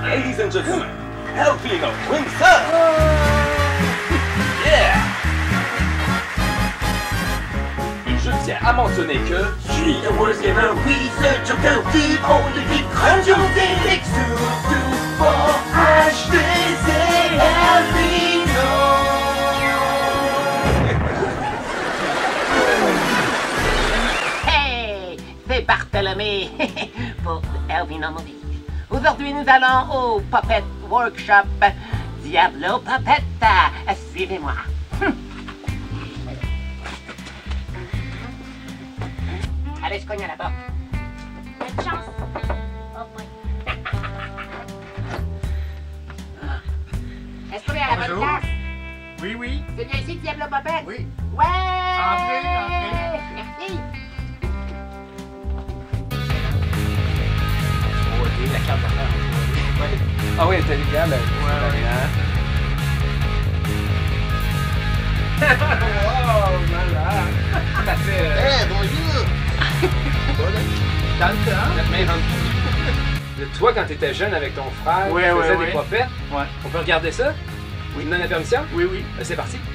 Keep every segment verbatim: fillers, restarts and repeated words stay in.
Ladies and gentlemen, Elfino Winsor! Yeah! Et je tiens à mentionner que suis the worst ever research of Delphi, only the crunch of Felix to do for H D C Elfino! Hey! C'est Bartholomé pour Elfino Movie. Aujourd'hui, nous allons au Puppet Workshop. Diablo Puppet, suivez-moi. Allez, je cogne à la porte. Bonne chance. Oh boy. Est-ce qu'on est à la bonne Bonjour. place? Oui, oui. C'est bien ici, Diablo Puppet? Oui. Ouais! Entrez, entrez. Merci. Oh, ok, la carte d'affaires. Ouais. Ah oui, intelligent, ben, ouais. Wow, malade! Ça fait... Eh, hey, bonjour! Dans le temps? Notre main rentre. Toi, quand t'étais jeune avec ton frère, Ouais, tu faisais ouais, des ouais. popettes. Ouais. On peut regarder ça? Oui. Tu me donnes la permission? Oui, oui. Ben, c'est parti.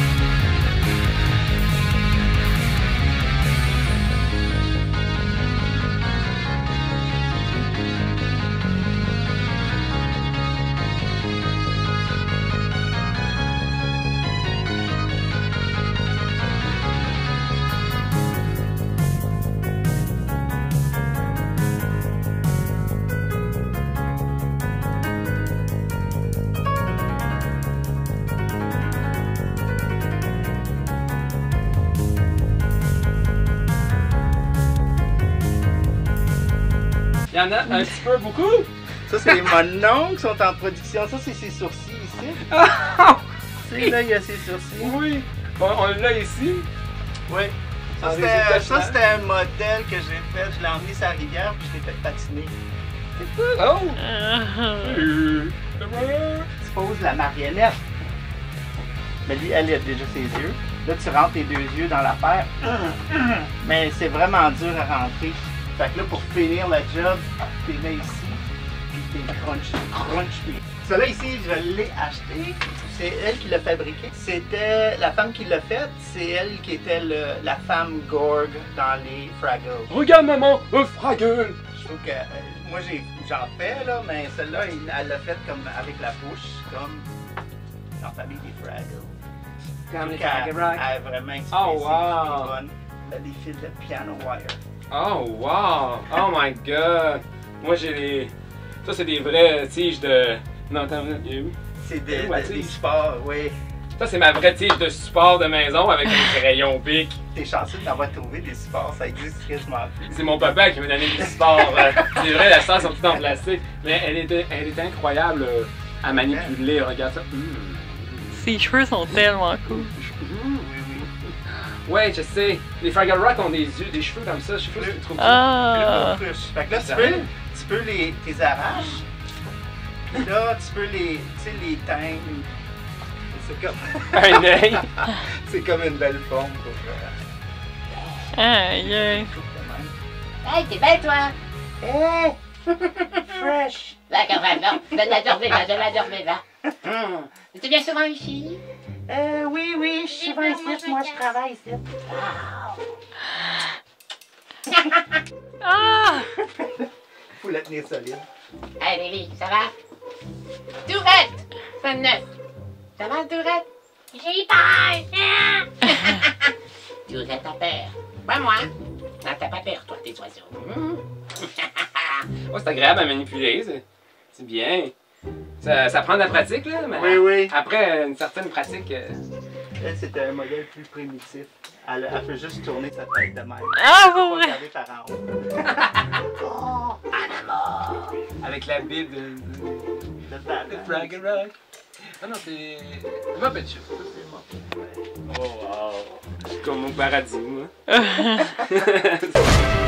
Il y en a un petit peu beaucoup. Ça, c'est mon oncle qui sont en production. Ça, c'est ses sourcils ici. Tu sais, là, il y a ses sourcils. Oui. Bon, on l'a ici. Oui. Ça, En c'était résultat ça, final. c'était un modèle que j'ai fait. Je l'ai emmené sur la rivière puis je l'ai fait patiner. Oh! Tu poses la marionnette. Mais lui, elle, il a déjà ses yeux. Là, tu rentres tes deux yeux dans l'affaire. Mais c'est vraiment dur à rentrer. Fait que là, pour finir le job, tu les mets ici, puis t'es crunch, crunch, puis... Celui-là ici, je l'ai acheté. C'est elle qui l'a fabriqué. C'était la femme qui l'a fait. C'est elle qui était le, la femme Gorg dans les Fraggles. Regarde maman, un Fraggle! Je trouve que euh, moi j'ai j'en fais là, mais celle-là, il- elle l'a faite comme avec la bouche, comme dans la famille des Fraggles. Comme les Elle- Fraggle Rock. Elle est vraiment inspirée. Oh, c'est- wow. c'est bonne. Elle a des fils de piano wire. Oh wow! Oh my god! Moi j'ai des. Ça c'est des vraies tiges de. Non, attends, il y a où? C'est des, Ouais, des, tu des sais. supports, oui. Ça c'est ma vraie tige de support de maison avec un crayon bic. T'es chanceux d'avoir trouvé des supports, ça existe quasiment plus. C'est mon papa qui m'a donné des supports. euh, C'est vrai, la sœur sont toutes en plastique. Mais elle était, elle était incroyable euh, à manipuler. Regarde ça. Mmh. Ses cheveux sont tellement cool. Oui, oui. Ouais, je sais. Les Fraggle Rock ont des yeux, des cheveux comme ça. Je sais pas si tu trouves ça. Ah! Plus, plus. Fait que là, tu Sérieux? peux, tu peux les, les arraches. Puis là, tu peux les, tu sais, les teindre. C'est comme, Un œil. c'est comme une belle forme pour euh, Aïe, aïe. coupe de même. Hey, t'es belle, toi! Hey! Fresh! Là, quand même, non. Je l'adore déjà, je l'adore déjà. Hum. Tu viens souvent ici? Euh, oui, oui, je suis souvent ici, moi je travaille ici. Ah! Faut la tenir solide. Hey, Lily, ça va? Tourette! C'est neuf. Ça va, Tourette? J'ai peur. Tourette a peur. Pas moi. Non, t'as pas peur, toi, tes oiseaux. Hum. Ouais, c'est agréable à manipuler. c'est- C'est bien. Ça, ça prend de la pratique, là. Mais Oui, oui. Après une certaine pratique. euh, Elle, c'était un modèle plus primitif. Elle, elle peut juste tourner sa tête de même. Ah, Elle peut pour pas vrai? regarder par en haut. Oh, un amour. Avec la bille de. de- Le ballon. de Fraggle Rock. Ah non, c'est. Muppet Show. Ça, c'est Muppet. Oh wow. C'est comme mon paradis, moi.